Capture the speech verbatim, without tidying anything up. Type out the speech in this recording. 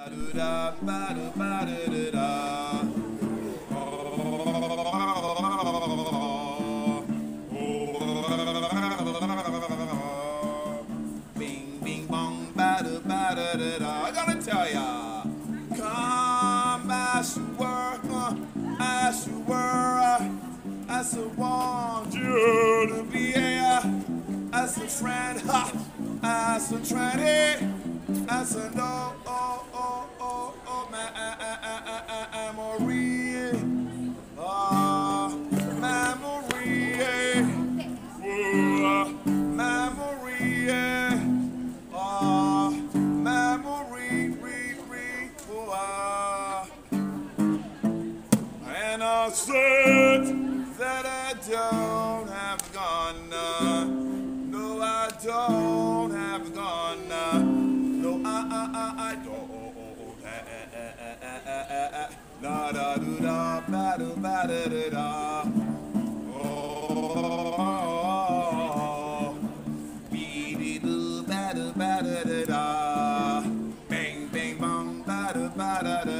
Da ba da ba da da da. Bing bing bong ba da ba da da da. I gotta tell ya, come as you were, uh, as you were, uh, as I want you to be here, as a friend, ha, as a tranny, as a no, oh, oh, oh, oh, man, memory, ah, memory, oh, memory, ah, memory, re, re, oh, ah. And I said that I don't have gone, uh, no, I don't have gone, uh, no, I, I, I, I don't. Da da do da ba do ba da da da. Oh, be dee do ba do ba da da da. Bang bang bang ba do ba da da.